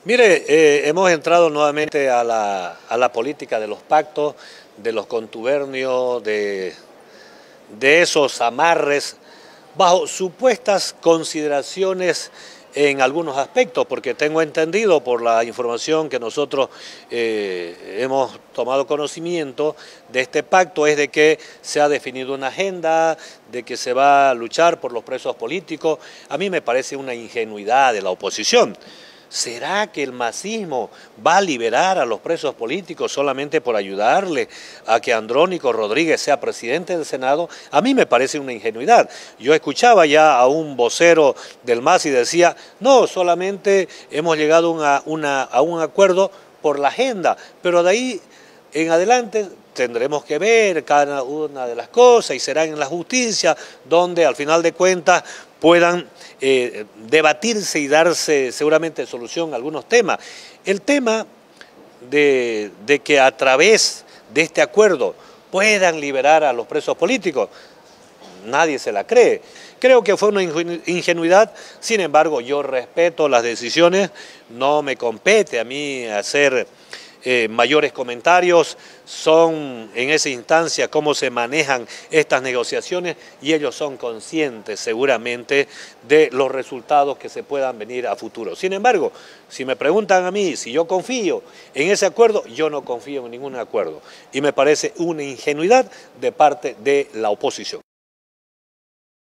Mire, hemos entrado nuevamente a la política de los pactos, de los contubernios, de esos amarres, bajo supuestas consideraciones en algunos aspectos, porque tengo entendido por la información que nosotros hemos tomado conocimiento de este pacto, es de que se ha definido una agenda, de que se va a luchar por los presos políticos. A mí me parece una ingenuidad de la oposición. ¿Será que el masismo va a liberar a los presos políticos solamente por ayudarle a que Andrónico Rodríguez sea presidente del Senado? A mí me parece una ingenuidad. Yo escuchaba ya a un vocero del MAS y decía, no, solamente hemos llegado a un acuerdo por la agenda, pero de ahí en adelante tendremos que ver cada una de las cosas y será en la justicia donde al final de cuentas puedan debatirse y darse seguramente solución a algunos temas. El tema de que a través de este acuerdo puedan liberar a los presos políticos, nadie se la cree. Creo que fue una ingenuidad, sin embargo yo respeto las decisiones, no me compete a mí hacer mayores comentarios, son en esa instancia cómo se manejan estas negociaciones y ellos son conscientes seguramente de los resultados que se puedan venir a futuro. Sin embargo, si me preguntan a mí si yo confío en ese acuerdo, yo no confío en ningún acuerdo y me parece una ingenuidad de parte de la oposición.